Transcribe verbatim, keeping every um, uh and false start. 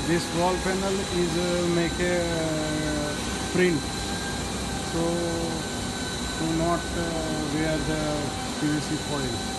This wall panel is uh, make a uh, print, so do not uh, wear the P V C foil.